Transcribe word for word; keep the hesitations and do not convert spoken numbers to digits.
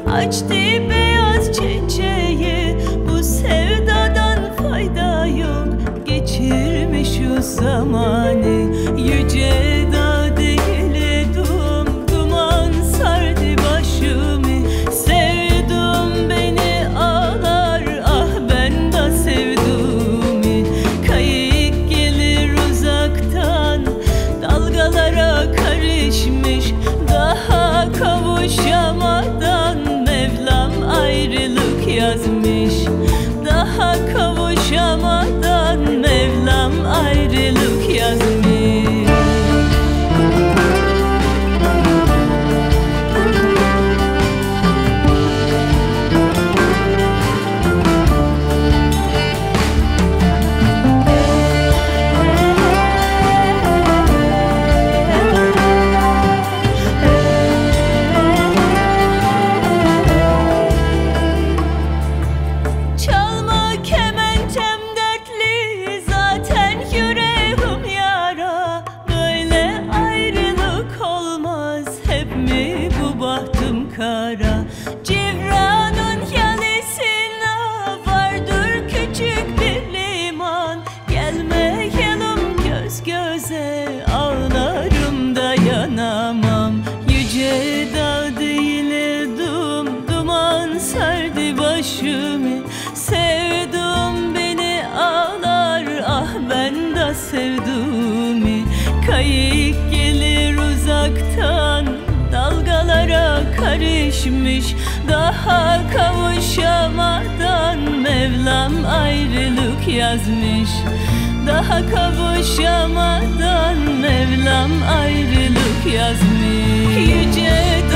Açtı beyaz çiçeği, bu sevdadan fayda yok. Geçirmiş şu zamanı, yüce dağ değildim, duman sardı başımı. Sevdum beni ağlar, ah ben de sevdumi. Kayık gelir uzaktan, dalgalara karışmış. Daha kavuşamadan Mevlam ayrılık yazmış. Daha kavuşamadan Mevlam ayrılık yazmış. Kara Civranın yalısına vardır küçük bir liman. Gelmeyelim göz göze, ağlarım dayanamam. Yüce dağ değildim, duman sardı başımı. Sevdum beni ağlar, ah ben de sevdumi. Kayık gelir uzaktan, dalgalara karışmış. Daha kavuşamadan Mevlam ayrılık yazmış. Daha kavuşamadan Mevlam ayrılık yazmış. Yüce